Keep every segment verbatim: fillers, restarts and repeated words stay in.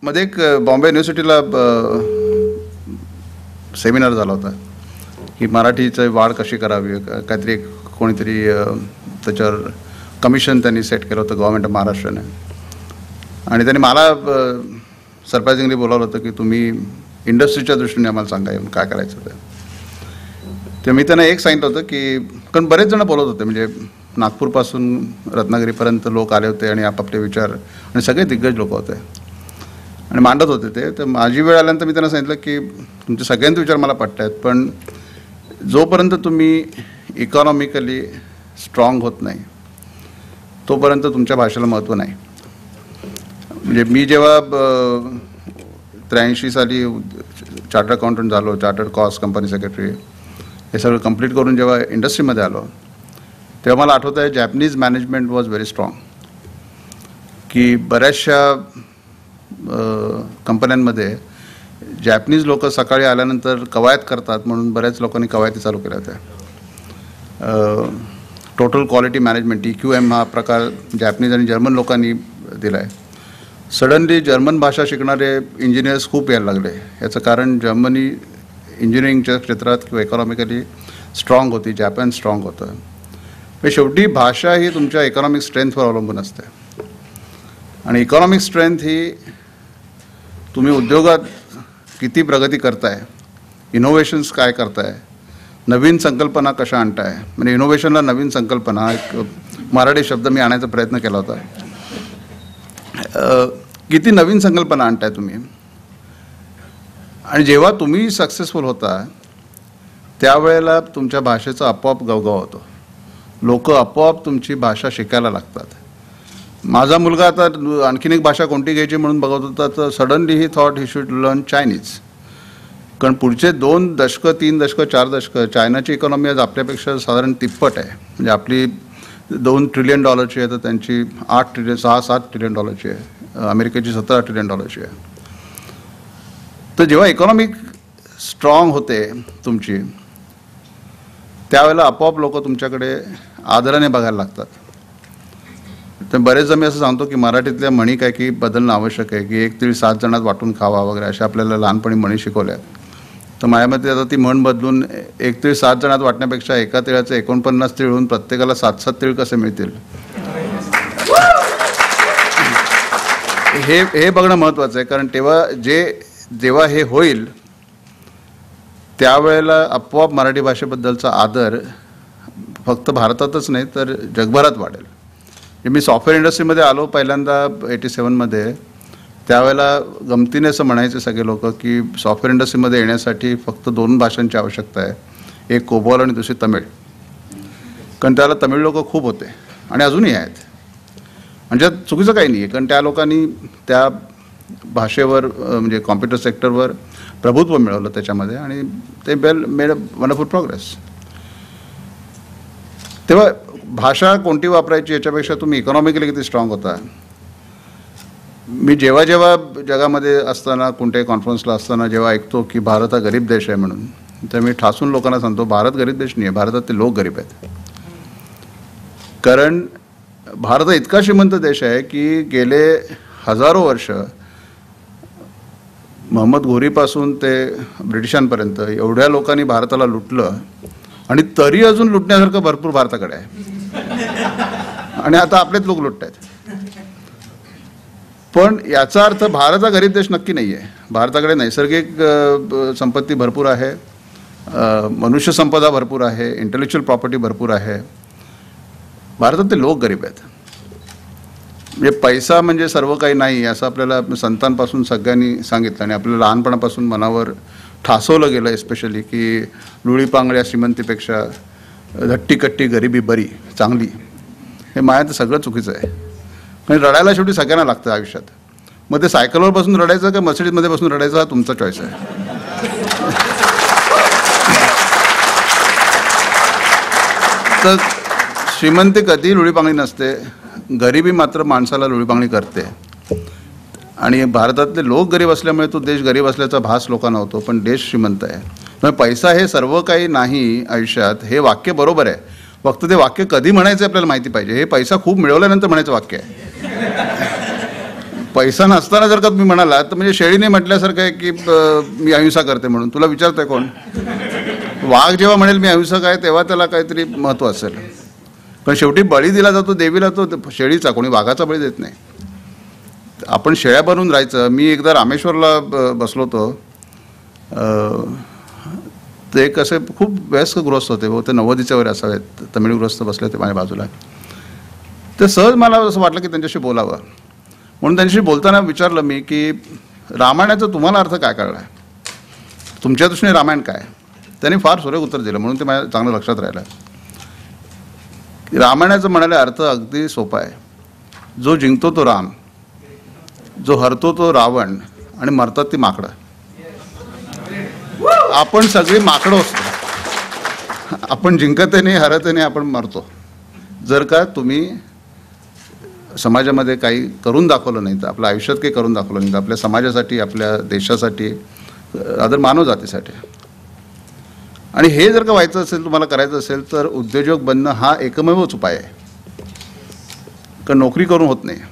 मध्ये एक बॉम्बे युनिव्हर्सिटीला सेमिनार झाला होता की मराठीची वाढ कशी करावी, काहीतरी एक कोणीतरी त्याच्यावर कमिशन त्यांनी सेट केलं होतं गव्हर्नमेंट ऑफ महाराष्ट्राने. आणि त्यांनी मला सरप्रायझिंगली बोलावलं होतं की तुम्ही इंडस्ट्रीच्या दृष्टीने आम्हाला सांगा येऊन काय करायचं ते. तर मी त्यांना एक सांगितलं होतं की कारण बरेच जण बोलत होते, म्हणजे नागपूरपासून रत्नागिरीपर्यंत लोक आले होते आणि आपापले विचार आणि सगळे दिग्गज लोक होते आणि मांडत होते ते. तर माझी वेळ आल्यानंतर मी त्यांना सांगितलं की तुमचे सगळ्यांचे विचार मला पटत आहेत, पण जोपर्यंत तुम्ही इकॉनॉमिकली स्ट्रॉंग होत नाही तोपर्यंत तुमच्या भाषेला महत्त्व नाही. म्हणजे मी जेव्हा त्र्याऐंशी साली चार्टर्ड अकाउंटंट झालो, चार्टर्ड कॉस्ट कंपनी सेक्रेटरी हे सगळं कंप्लीट करून जेव्हा इंडस्ट्रीमध्ये आलो तेव्हा मला आठवतं आहे Japanese management was very strong. की बऱ्याचशा कंपन्यांमध्ये जॅपनीज लोक सकाळी आल्यानंतर कवायत करतात म्हणून बऱ्याच लोकांनी कवायती चालू केल्या होत्या. Total quality management T Q M हा प्रकार जॅपनीज आणि जर्मन लोकांनी दिला आहे. सडनली जर्मन भाषा शिकणारे इंजिनियर्स खूप यायला लागले. याचं कारण जर्मनी इंजिनिअरिंगच्या क्षेत्रात किंवा इकॉनॉमिकली स्ट्रॉंग होती, जपान स्ट्रॉंग होतं. शेवटी भाषा ही तुमच्या इकॉनॉमिक स्ट्रेंथवर अवलंबून असते आणि इकॉनॉमिक स्ट्रेंथ ही तुम्ही उद्योगात किती प्रगती करताय, इनोव्हेशन्स काय करताय, नवीन संकल्पना कशा आणताय. म्हणजे इनोव्हेशनला नवीन संकल्पना एक मराठी शब्द मी आणायचा प्रयत्न केला होता. किती नवीन संकल्पना आणताय तुम्ही. आणि जेव्हा तुम्ही सक्सेसफुल होता त्यावेळेला तुमच्या भाषेचा आपोआप गवगवा होतो. लोक आपोआप तुमची भाषा शिकायला लागतात. माझा मुलगा आता आणखीन एक भाषा कोणती घ्यायची म्हणून बघत होता तर suddenly he thought he should learn Chinese. कारण पुढचे दोन दशकं तीन दशकं चार दशकं चायनाची इकॉनॉमी आज आपल्यापेक्षा साधारण तिप्पट आहे. म्हणजे आपली दोन ट्रिलियन डॉलरची आहे तर त्यांची आठ ट्रिलियन सहा सात ट्रिलियन डॉलरची आहे. अमेरिकेची सतरा ट्रिलियन डॉलरची आहे. तर जेव्हा इकॉनॉमिक स्ट्रॉंग होते तुमची त्यावेळेला आपोआप लोक तुमच्याकडे आदराने बघायला लागतात. तर बरेच जण मी असं सांगतो की मराठीतल्या म्हणी काय की बदलणं आवश्यक आहे, की एक तीळ सात जणात वाटून खावा वगैरे अशा आपल्याला लहानपणी म्हणी शिकवल्या. तर माझ्यामध्ये आता ती म्हण बदलून एक तीळ सात जणात वाटण्यापेक्षा एका तिळाचे एकोणपन्नास तीळ होऊन प्रत्येकाला सात सात तीळ कसे मिळतील हे हे बघणं महत्त्वाचं आहे. कारण तेव्हा जे जेव्हा हे होईल त्यावेळेला आपोआप मराठी भाषेबद्दलचा आदर फक्त भारतातच नाही तर जगभरात वाढेल. मी सॉफ्टवेअर इंडस्ट्रीमध्ये आलो पहिल्यांदा एटी सेवनमध्ये, त्यावेळेला गमतीने असं म्हणायचे सगळे लोक की सॉफ्टवेअर इंडस्ट्रीमध्ये येण्यासाठी फक्त दोन भाषांची आवश्यकता आहे, एक कोबॉल आणि दुसरी तमिळ. कारण त्याला तमिळ लोक खूप होते आणि अजूनही आहेत. म्हणजे चुकीचं काही नाही आहे, कारण त्या लोकांनी त्या भाषेवर म्हणजे कॉम्प्युटर सेक्टरवर प्रभुत्व मिळवलं त्याच्यामध्ये आणि ते well made a wonderful progress. तेव्हा भाषा कोणती वापरायची याच्यापेक्षा तुम्ही इकॉनॉमिकली किती स्ट्रॉंग होता. मी जेव्हा जेव्हा जगामध्ये असताना कोणत्याही कॉन्फरन्सला असताना जेव्हा ऐकतो की भारत हा गरीब देश आहे म्हणून, तर मी ठासून लोकांना सांगतो भारत गरीब देश नाही आहे, भारतातले लोक गरीब आहेत. कारण भारत हा इतका श्रीमंत देश आहे की गेले हजारो वर्ष मोहम्मद घोरीपासून ते ब्रिटिशांपर्यंत एवढ्या लोकांनी भारताला लुटलं आणि तरी अजून लुटण्यासारखं भरपूर भारताकडे आहे आणि आता आपलेच लोक लुटत आहेत. पण याचा अर्थ भारत हा गरीब देश नक्की नाही आहे. भारताकडे नैसर्गिक संपत्ती भरपूर आहे, मनुष्य संपदा भरपूर आहे, इंटेलेक्च्युअल प्रॉपर्टी भरपूर आहे. भारतातले लोक गरीब आहेत. म्हणजे पैसा म्हणजे सर्व काही नाही असं आपल्याला संतांपासून सगळ्यांनी सांगितलं आणि आपल्याला लहानपणापासून मनावर ठासवलं गेलं एस्पेशली की लुळीपांगळ्या श्रीमंतीपेक्षा धट्टी कट्टी गरिबी बरी चांगली. हे माया तर सगळं चुकीचं आहे. म्हणजे रडायला शेवटी सगळ्यांना लागतं आयुष्यात. मग ते सायकलवर बसून रडायचं का मर्सिडीजमध्ये बसून रडायचं हा तुमचा चॉईस आहे. तर श्रीमंती कधीही लुळीपांगळी नसते, गरिबी मात्र माणसाला लुळीपांगळी करते. आणि भारतातले लोक गरीब असल्यामुळे तो देश गरीब असल्याचा भास लोकांना होतो, पण देश श्रीमंत आहे. म्हणजे पैसा हे सर्व काही नाही आयुष्यात हे वाक्य बरोबर आहे, फक्त ते वाक्य कधी म्हणायचं आपल्याला माहिती पाहिजे. हे पैसा खूप मिळवल्यानंतर म्हणायचं वाक्य आहे. पैसा नसताना जर का तुम्ही म्हणाला तर म्हणजे शेळीने म्हटल्यासारखं आहे की अ, मी अहिंसा करते म्हणून. तुला विचारतंय कोण? वाघ जेव्हा म्हणेल मी अहिंसक आहे तेव्हा त्याला काहीतरी महत्त्व असेल. पण शेवटी बळी दिला जातो देवीला, तो शेळीचा, कोणी वाघाचा बळी देत नाही. आपण शेळ्या बनवून राहायचं. मी एकदा रामेश्वरला ब- बसलो होतो. अ, ते एक असे खूप वयस्क गृहस्थ होते, बहुतेक नव्वदीच्या वगैरे असावेत, तमिळ गृहस्थ बसले होते माझ्या बाजूला. ते सहज मला असं वाटलं की त्यांच्याशी बोलावं, म्हणून त्यांच्याशी बोलताना विचारलं मी की रामायणाचा तुम्हाला अर्थ काय कळला आहे, तुमच्या दृष्टीने रामायण काय? त्यांनी फार सुरेख उत्तर दिलं, म्हणून ते माझ्या चांगलं लक्षात राहिलं. रामायणाचं म्हणाले अर्थ अगदी सोपा आहे. जो जिंकतो तो राम, जो हरतो तो रावण, आणि मरतात ती माकडं. आपण सगळी माकडं असतो. आपण जिंकते नाही, हरते नाही, आपण मरतो. जर का तुम्ही समाजामध्ये काही करून दाखवलं नाही, तर आपल्या आयुष्यात काही करून दाखवलं नाही, तर आपल्या समाजासाठी, आपल्या देशासाठी, अदर मानवजातीसाठी. आणि हे जर का व्हायचं असेल, तुम्हाला करायचं असेल, तर उद्योजक बनणं हा एकमेवच उपाय आहे. कारण नोकरी करून होत नाही.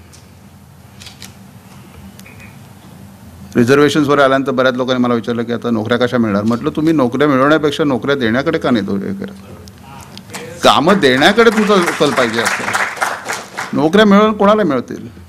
रिझर्वेशन्सवर आल्यानंतर बऱ्याच लोकांनी मला विचारलं की आता नोकऱ्या कशा मिळणार. म्हटलं तुम्ही नोकऱ्या मिळवण्यापेक्षा नोकऱ्या देण्याकडे का नाही तो हे करत? कामं देण्याकडे तुमचा कल पाहिजे असतं. नोकऱ्या मिळवून कोणाला मिळतील?